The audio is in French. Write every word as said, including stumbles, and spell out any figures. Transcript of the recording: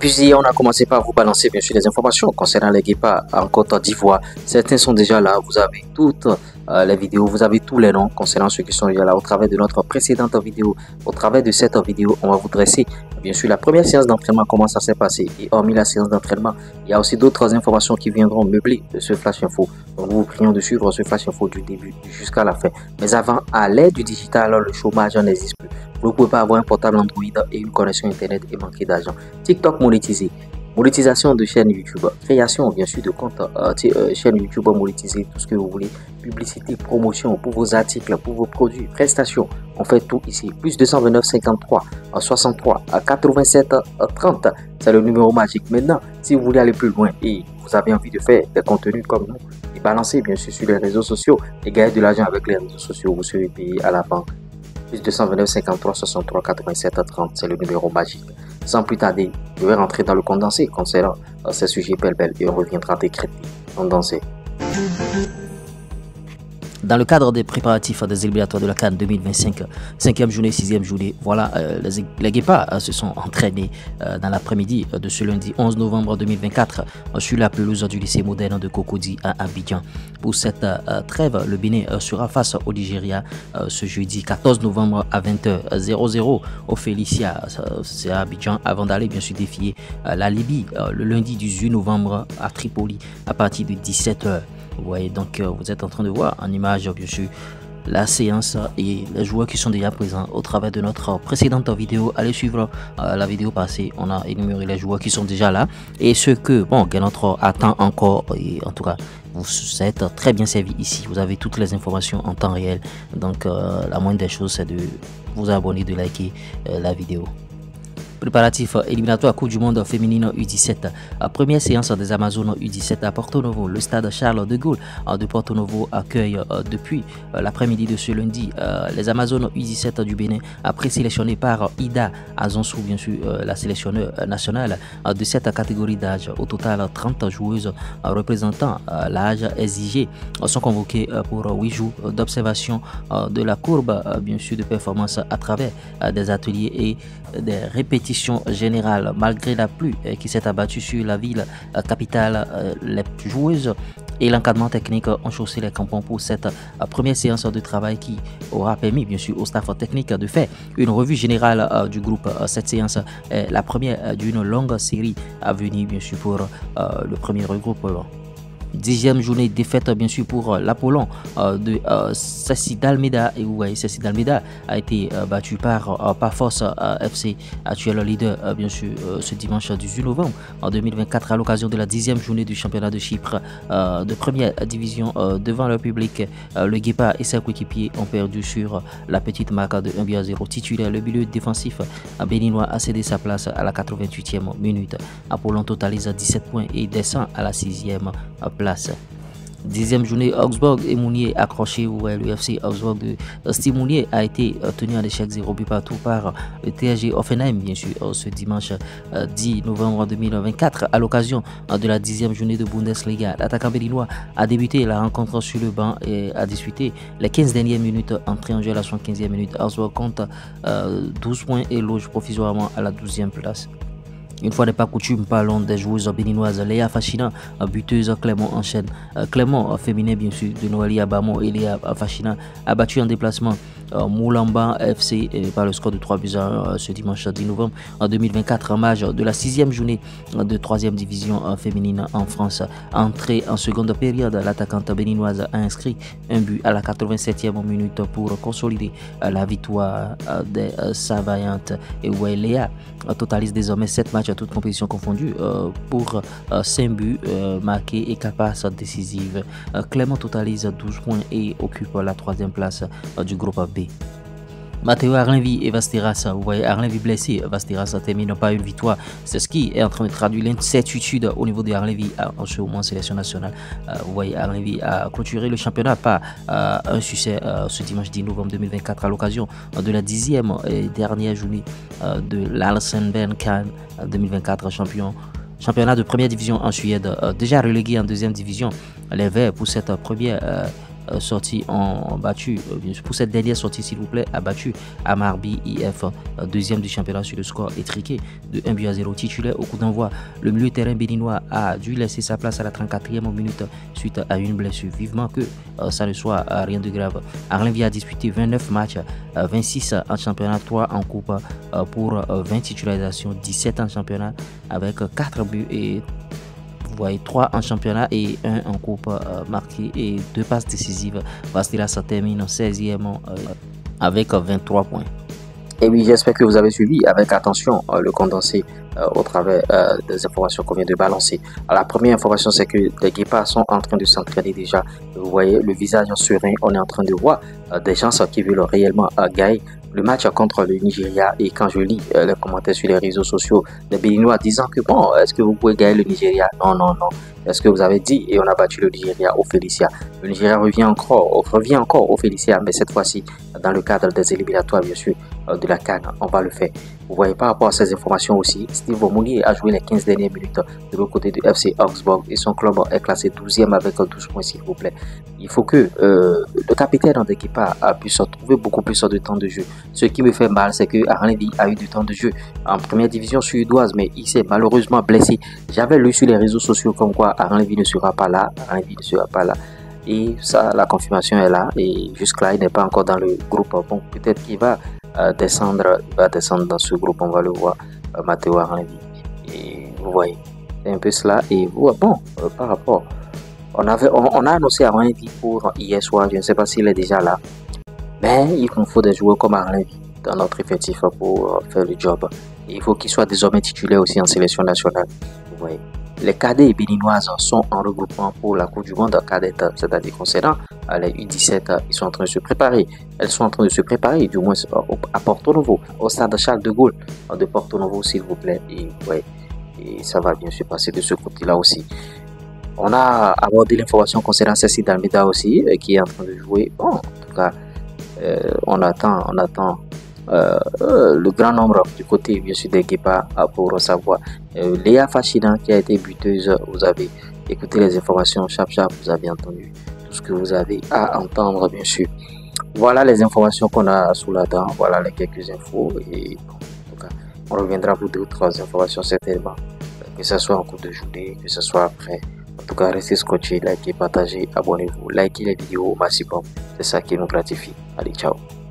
Depuis hier, on a commencé par vous balancer bien sûr les informations concernant les Guépards en Côte d'Ivoire. Certains sont déjà là, vous avez toutes euh, les vidéos, vous avez tous les noms concernant ceux qui sont déjà là au travers de notre précédente vidéo. Au travers de cette vidéo, on va vous dresser bien sûr la première séance d'entraînement, comment ça s'est passé. Et hormis la séance d'entraînement, il y a aussi d'autres informations qui viendront meubler de ce Flash Info. Donc nous vous prions de suivre ce Flash Info du début jusqu'à la fin. Mais avant, à l'aide du digital, alors le chômage n'existe plus. Vous ne pouvez pas avoir un portable Android et une connexion internet et manquer d'argent. TikTok monétisé, monétisation de chaîne YouTube, création bien sûr de compte euh, euh, chaîne YouTube monétisée, tout ce que vous voulez, publicité, promotion pour vos articles, pour vos produits, prestations. On fait tout ici. Plus deux cent vingt-neuf cinquante-trois soixante-trois quatre-vingt-sept trente, c'est le numéro magique. Maintenant, si vous voulez aller plus loin et vous avez envie de faire des contenus comme nous et balancer bien sûr sur les réseaux sociaux et gagner de l'argent avec les réseaux sociaux, vous serez payé à la banque. Plus deux cent vingt-neuf cinquante-trois soixante-trois quatre-vingt-sept trente, c'est le numéro magique. Sans plus tarder, je vais rentrer dans le condensé concernant euh, ces sujets belle-belle et on reviendra décrypter condensé. Dans le cadre des préparatifs des éliminatoires de la CAN deux mille vingt-cinq, cinquième journée, sixième journée, voilà, euh, les, les Guépards euh, se sont entraînés euh, dans l'après-midi de ce lundi onze novembre deux mille vingt-quatre euh, sur la pelouse du lycée moderne de Cocody à Abidjan. Pour cette euh, trêve, le Bénin euh, sera face au Nigeria euh, ce jeudi quatorze novembre à vingt heures au Félicia, euh, c'est à Abidjan, avant d'aller bien sûr défier euh, la Libye euh, le lundi dix-huit novembre à Tripoli à partir de dix-sept heures. Vous voyez, donc euh, vous êtes en train de voir en image bien sûr la séance et les joueurs qui sont déjà présents au travers de notre précédente vidéo. Allez suivre euh, la vidéo passée, on a énuméré les joueurs qui sont déjà là et ce que bon que notre attend encore. Et en tout cas vous êtes très bien servi ici, vous avez toutes les informations en temps réel, donc euh, la moindre des choses c'est de vous abonner, de liker euh, la vidéo. Préparatif éliminatoire Coupe du Monde féminine U dix-sept. Première séance des Amazones U dix-sept à Porto Novo. Le stade Charles de Gaulle de Porto Novo accueille depuis l'après-midi de ce lundi les Amazones U dix-sept du Bénin, présélectionnées par Ida Azonsou, bien sûr la sélectionneuse nationale de cette catégorie d'âge. Au total, trente joueuses représentant l'âge exigé sont convoquées pour huit jours d'observation de la courbe bien sûr de performance à travers des ateliers et des répétitions générale. Malgré la pluie qui s'est abattue sur la ville capitale, les joueuses et l'encadrement technique ont chaussé les crampons pour cette première séance de travail qui aura permis bien sûr au staff technique de faire une revue générale du groupe. Cette séance est la première d'une longue série à venir bien sûr pour le premier regroupement. Dixième journée, défaite bien sûr pour l'Apollon euh, de euh, Ceci d'Almeida. Et vous voyez, Ceci d'Almeida a été euh, battu par euh, Parforce euh, F C, actuel leader euh, bien sûr euh, ce dimanche dix-huit novembre en deux mille vingt-quatre à l'occasion de la dixième journée du championnat de Chypre euh, de première division euh, devant le public. Euh, le Guépard et ses coéquipiers ont perdu sur la petite marque de un but à zéro. Titulaire, le milieu défensif béninois a cédé sa place à la quatre-vingt-huitième minute. Apollon totalise dix-sept points et descend à la sixième place. Dixième journée, Augsbourg et Mounier accroché. Ouais, le F C Augsbourg de Steve Mounier a été tenu en échec zéro but partout par le T S G Hoffenheim bien sûr ce dimanche dix novembre deux mille vingt-quatre à l'occasion de la dixième journée de Bundesliga. L'attaquant béninois a débuté la rencontre sur le banc et a disputé les quinze dernières minutes, entrée en jeu à la soixante-quinzième minute. Augsbourg compte euh, douze points et loge provisoirement à la douzième place. Une fois n'est pas coutume, parlons des joueuses béninoises. Léa Fachina, buteuse, Clément enchaîne. Clément, féminin bien sûr, de Noélie Abamo et Léa Fachina a battu en déplacement Moulamba F C par le score de trois buts à un ce dimanche dix novembre deux mille vingt-quatre en marge de la sixième journée de troisième division féminine en France. Entrée en seconde période, l'attaquante béninoise a inscrit un but à la quatre-vingt-septième minute pour consolider la victoire des Savaillantes. Et ouais, Léa totalise désormais sept matchs à toutes compétitions confondues euh, pour euh, cinq buts euh, marqués et quatre passes décisives. Euh, Clément totalise douze points et occupe la troisième place euh, du groupe B. Matteo Arlenvi et Vasteras, vous voyez Arlenvi blessé, Vasteras termine par une victoire. C'est ce qui est en train de traduire l'incertitude au niveau de Arlenvi en ce moment en sélection nationale. Euh, vous voyez Arlenvi a clôturé le championnat par euh, un succès euh, ce dimanche dix novembre deux mille vingt-quatre à l'occasion de la dixième et dernière journée euh, de l'Alsenben CAN deux mille vingt-quatre, champion. Championnat de première division en Suède, euh, déjà relégué en deuxième division. Les Verts pour cette première euh, euh, sorties ont battu, euh, pour cette dernière sortie s'il vous plaît, a battu Amarby I F, euh, deuxième du championnat sur le score étriqué de un but à zéro. Titulaire au coup d'envoi, le milieu de terrain béninois a dû laisser sa place à la trente-quatrième minute suite à une blessure. Vivement que euh, ça ne soit euh, rien de grave. Arlinville a disputé vingt-neuf matchs, euh, vingt-six en championnat, trois en coupe euh, pour euh, vingt titularisations, dix-sept en championnat avec quatre buts et vous voyez trois en championnat et un en coupe euh, marqué et deux passes décisives. Vastiras termine en seizième euh, avec vingt-trois points. Et oui, j'espère que vous avez suivi avec attention euh, le condensé euh, au travers euh, des informations qu'on vient de balancer. Alors, la première information, c'est que les Guépards sont en train de s'entraîner déjà. Vous voyez le visage serein, on est en train de voir euh, des gens qui veulent réellement euh, gagner le match contre le Nigeria. Et quand je lis euh, les commentaires sur les réseaux sociaux, les Béninois disant que bon, est-ce que vous pouvez gagner le Nigeria? Non, non, non. Est-ce que vous avez dit et on a battu le Nigeria au Félicia? Le Nigeria revient encore, revient encore au Félicia, mais cette fois-ci dans le cadre des éliminatoires, bien sûr, de la CAN, on va le faire. Vous voyez, par rapport à ces informations aussi, Steve Mounier a joué les quinze dernières minutes de l'autre côté du F C Augsburg et son club est classé douzième avec douze points, s'il vous plaît. Il faut que euh, le capitaine de l'équipe puisse trouver beaucoup plus de temps de jeu. Ce qui me fait mal, c'est que Arlinville a eu du temps de jeu en première division suédoise, mais il s'est malheureusement blessé. J'avais lu sur les réseaux sociaux comme quoi Arlinville ne sera pas là, Arlinville ne sera pas là. Et ça, la confirmation est là. Et jusque-là, il n'est pas encore dans le groupe. Bon, peut-être qu'il va euh, descendre, il va descendre dans ce groupe. On va le voir, euh, Matteo Arlinville. Et vous voyez, c'est un peu cela. Et bon, euh, par rapport, on avait, on, on a annoncé Arlinville pour hier soir. Je ne sais pas s'il est déjà là, mais il nous faut des joueurs comme Arlinville dans notre effectif pour euh, faire le job. Et il faut qu'il soit désormais titulaire aussi en sélection nationale. Vous voyez. Les cadets béninoises sont en regroupement pour la Coupe du Monde cadette, c'est-à-dire concernant les U dix-sept, ils sont en train de se préparer. Elles sont en train de se préparer, du moins à Porto Novo, au stade Charles de Gaulle de Porto Novo, s'il vous plaît. Et, ouais, et ça va bien se passer de ce côté-là aussi. On a abordé l'information concernant Cécile Dalmeda aussi, qui est en train de jouer. Bon, en tout cas, euh, on attend, on attend. Euh, euh, le grand nombre du côté bien sûr des Guépards pour savoir. euh, Léa Fachina qui a été buteuse, vous avez écouté les informations, chap chap, vous avez entendu tout ce que vous avez à entendre bien sûr. Voilà les informations qu'on a sous la dent, voilà les quelques infos et bon, en tout cas on reviendra pour d'autres informations certainement, que ce soit en cours de journée, que ce soit après. En tout cas restez scotchés, likez, partagez, abonnez-vous, likez les vidéos au maximum, c'est ça qui nous gratifie. Allez, ciao.